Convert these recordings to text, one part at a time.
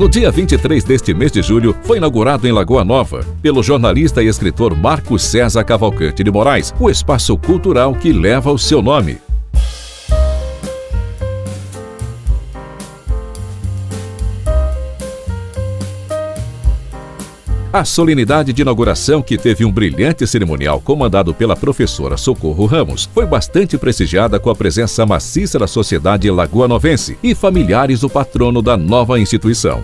No dia 23 deste mês de julho, foi inaugurado em Lagoa Nova, pelo jornalista e escritor Marcos César Cavalcante de Moraes, o espaço cultural que leva o seu nome. A solenidade de inauguração, que teve um brilhante cerimonial comandado pela professora Socorro Ramos, foi bastante prestigiada com a presença maciça da sociedade lagoanovense e familiares do patrono da nova instituição.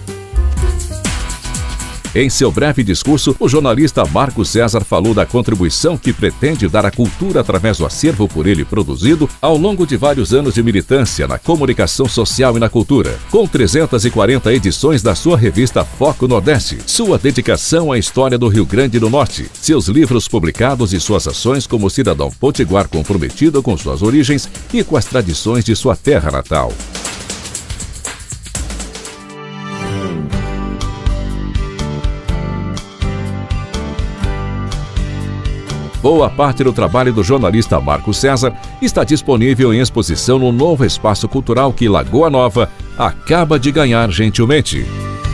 Em seu breve discurso, o jornalista Marcos César falou da contribuição que pretende dar à cultura através do acervo por ele produzido ao longo de vários anos de militância na comunicação social e na cultura, com 340 edições da sua revista Foco Nordeste, sua dedicação à história do Rio Grande do Norte, seus livros publicados e suas ações como cidadão potiguar comprometido com suas origens e com as tradições de sua terra natal. Boa parte do trabalho do jornalista Marcos César está disponível em exposição no novo espaço cultural que Lagoa Nova acaba de ganhar gentilmente.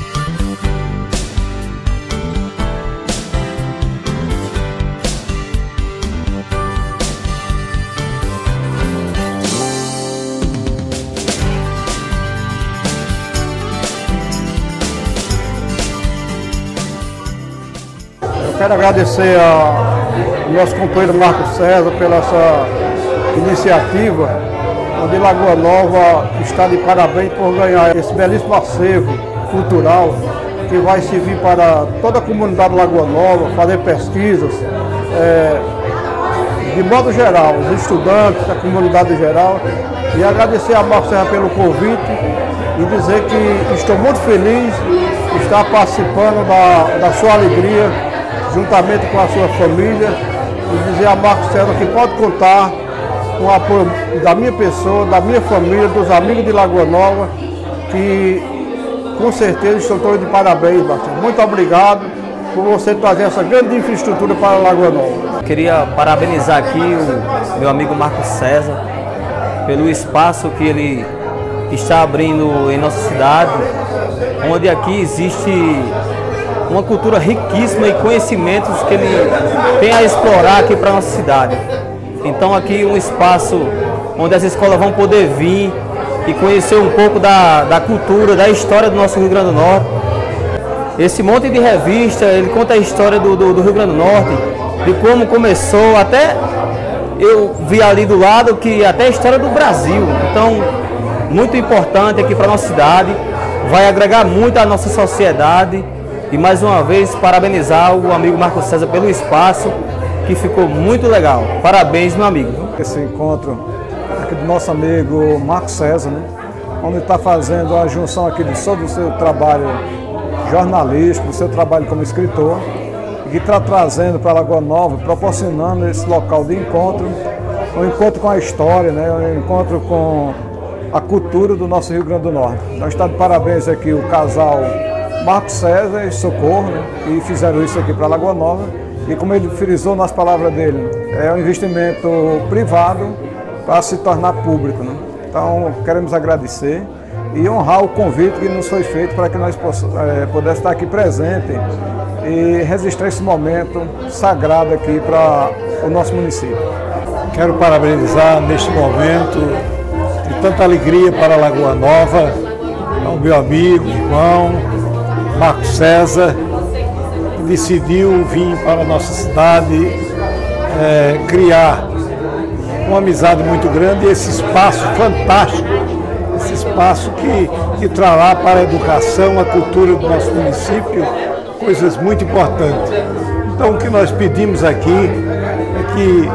Eu quero agradecer ao nosso companheiro Marcos César pela essa iniciativa, onde Lagoa Nova está de parabéns por ganhar esse belíssimo acervo cultural que vai servir para toda a comunidade de Lagoa Nova, fazer pesquisas, de modo geral, os estudantes, a comunidade geral, e agradecer a Marcos César pelo convite e dizer que estou muito feliz de estar participando da sua alegria, juntamente com a sua família, e dizer a Marcos César que pode contar com o apoio da minha pessoa, da minha família, dos amigos de Lagoa Nova, que com certeza estão todos de parabéns, Marcos. Muito obrigado por você trazer essa grande infraestrutura para Lagoa Nova. Queria parabenizar aqui o meu amigo Marcos César pelo espaço que ele está abrindo em nossa cidade, onde aqui existe uma cultura riquíssima e conhecimentos que ele tem a explorar aqui para a nossa cidade. Então aqui um espaço onde as escolas vão poder vir e conhecer um pouco da cultura, da história do nosso Rio Grande do Norte. Esse monte de revista, ele conta a história do Rio Grande do Norte, de como começou, até eu vi ali do lado que até a história do Brasil. Então, muito importante aqui para a nossa cidade, vai agregar muito à nossa sociedade. E mais uma vez parabenizar o amigo Marcos César pelo espaço, que ficou muito legal. Parabéns, meu amigo. Esse encontro aqui do nosso amigo Marcos César, né? Onde está fazendo a junção aqui de todo o seu trabalho jornalístico, do seu trabalho como escritor, e que está trazendo para Lagoa Nova, proporcionando esse local de encontro, um encontro com a história, né? Um encontro com a cultura do nosso Rio Grande do Norte. Então está de parabéns aqui o casal Marcos César e Socorro, né, que fizeram isso aqui para Lagoa Nova, e como ele frisou nas palavras dele, é um investimento privado para se tornar público, né? Então queremos agradecer e honrar o convite que nos foi feito para que nós pudéssemos estar aqui presente e registrar esse momento sagrado aqui para o nosso município. Quero parabenizar neste momento de tanta alegria para Lagoa Nova, ao meu amigo, irmão, Marcos César, que decidiu vir para a nossa cidade criar uma amizade muito grande e esse espaço fantástico, esse espaço que trará para a educação, a cultura do nosso município, coisas muito importantes. Então o que nós pedimos aqui é que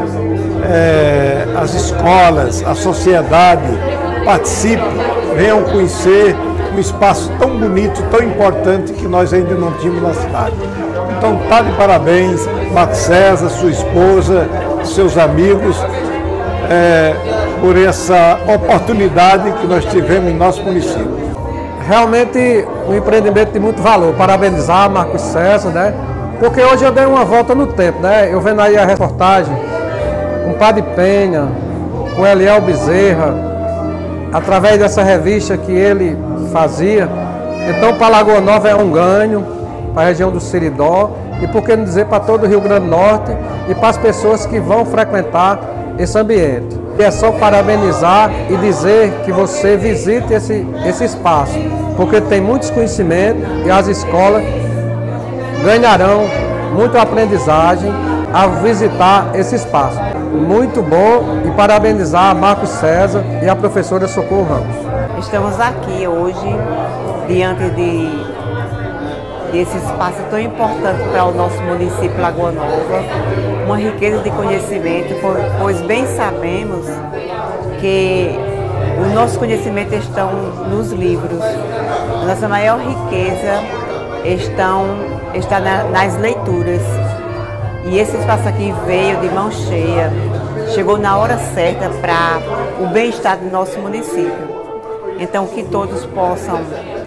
as escolas, a sociedade participem, venham conhecer um espaço tão bonito, tão importante que nós ainda não tínhamos na cidade. Então está de parabéns, Marcos César, sua esposa, seus amigos, por essa oportunidade que nós tivemos em nosso município. Realmente um empreendimento de muito valor. Parabenizar Marcos César, né? Porque hoje eu dei uma volta no tempo, né? Eu vendo aí a reportagem com o Padre Penha, com o Eliel Bezerra, através dessa revista que ele fazia, Então, para Lagoa Nova é um ganho, para a região do Seridó e, por que não dizer, para todo o Rio Grande do Norte e para as pessoas que vão frequentar esse ambiente. E é só parabenizar e dizer que você visite esse espaço, porque tem muitos conhecimentos e as escolas ganharão muita aprendizagem ao visitar esse espaço. Muito bom, e parabenizar a Marcos César e a professora Socorro Ramos. Estamos aqui hoje diante desse espaço tão importante para o nosso município Lagoa Nova, uma riqueza de conhecimento, pois bem sabemos que os nossos conhecimentos estão nos livros. A nossa maior riqueza está nas leituras. E esse espaço aqui veio de mão cheia, chegou na hora certa para o bem-estar do nosso município. Então, que todos possam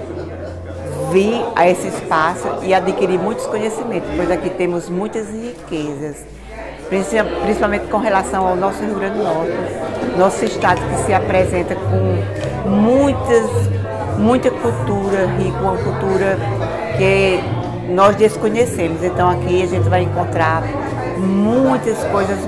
vir a esse espaço e adquirir muitos conhecimentos, pois aqui temos muitas riquezas, principalmente com relação ao nosso Rio Grande do Norte, nosso estado que se apresenta com muita cultura rica, uma cultura que nós desconhecemos. Então aqui a gente vai encontrar muitas coisas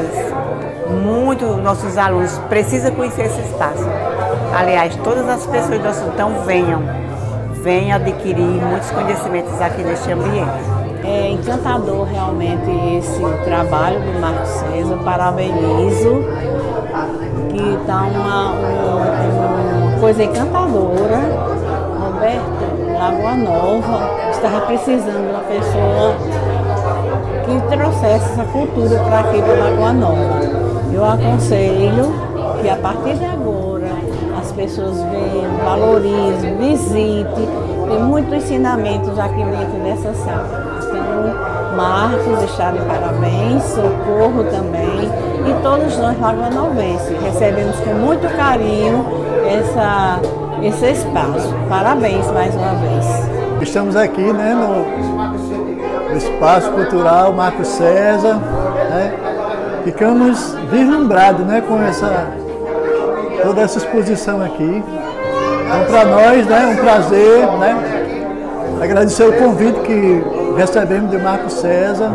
boas, nossos alunos precisam conhecer esse espaço. Aliás, todas as pessoas do nosso então venham adquirir muitos conhecimentos aqui neste ambiente. É encantador realmente esse trabalho do Marcos César, parabenizo, que está uma coisa encantadora. Roberto, Lagoa Nova, estava precisando de uma pessoa que trouxesse essa cultura para aqui para Lagoa Nova. Eu aconselho que a partir de agora as pessoas venham, valorizem, visitem, tem muitos ensinamentos aqui dentro dessa sala. Então, Marcos está de parabéns, Socorro também, e todos nós lagoanovenses recebemos com muito carinho esse espaço. Parabéns mais uma vez. Estamos aqui, né, no Espaço Cultural Marcos César, né? Ficamos deslumbrados, né, com toda essa exposição aqui. Então, para nós, né, um prazer, né, agradecer o convite que recebemos de Marcos César,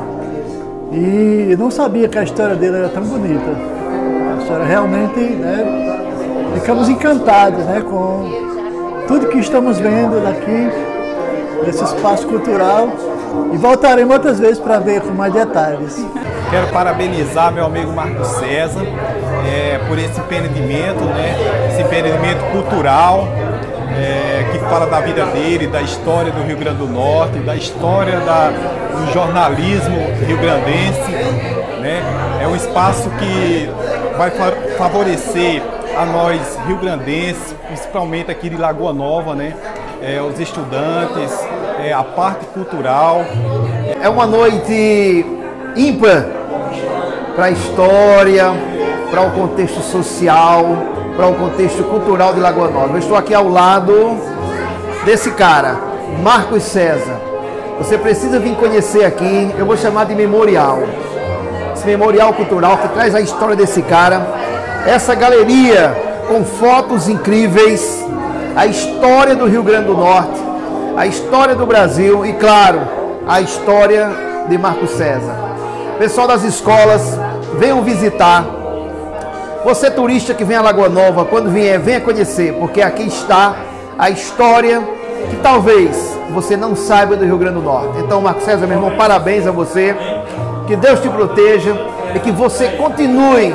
e não sabia que a história dele era tão bonita. A história realmente, né, ficamos encantados, né, com tudo que estamos vendo daqui, desse espaço cultural, e voltaremos outras vezes para ver com mais detalhes. Quero parabenizar meu amigo Marcos César por esse empreendimento, né, esse empreendimento cultural que fala da vida dele, da história do Rio Grande do Norte, da história do jornalismo rio-grandense, né. É um espaço que vai favorecer a nós rio-grandenses, principalmente aqui de Lagoa Nova, né, os estudantes, a parte cultural. É uma noite ímpar para a história, para o contexto social, para o contexto cultural de Lagoa Nova. Eu estou aqui ao lado desse cara, Marcos César. Você precisa vir conhecer aqui, eu vou chamar de memorial. Esse memorial cultural que traz a história desse cara, essa galeria com fotos incríveis, a história do Rio Grande do Norte, a história do Brasil e, claro, a história de Marcos César. Pessoal das escolas, venham visitar. Você turista que vem a Lagoa Nova, quando vier, venha conhecer, porque aqui está a história que talvez você não saiba do Rio Grande do Norte. Então, Marcos César, meu irmão, parabéns a você, que Deus te proteja e que você continue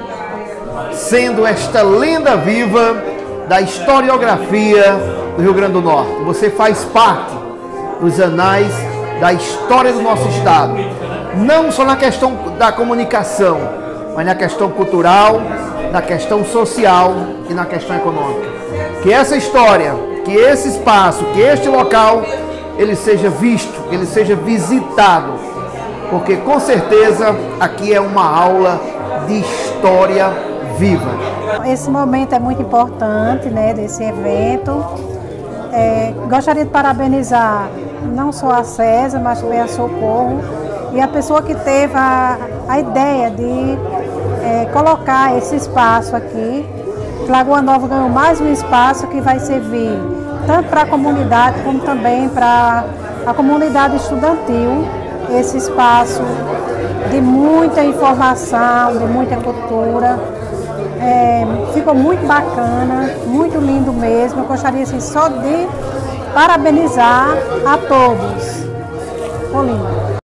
sendo esta lenda viva da historiografia do Rio Grande do Norte. Você faz parte dos anais da história do nosso estado, não só na questão da comunicação, mas na questão cultural, na questão social e na questão econômica. Que essa história, que esse espaço, que este local, ele seja visto, ele seja visitado, porque com certeza aqui é uma aula de história viva. Esse momento é muito importante, né, desse evento. Gostaria de parabenizar não só a César, mas também a Socorro e a pessoa que teve a ideia de colocar esse espaço aqui. Lagoa Nova ganhou mais um espaço que vai servir tanto para a comunidade como também para a comunidade estudantil, esse espaço de muita informação, de muita cultura. Ficou muito bacana, muito lindo mesmo. Eu gostaria assim, só de parabenizar a todos. Ficou lindo.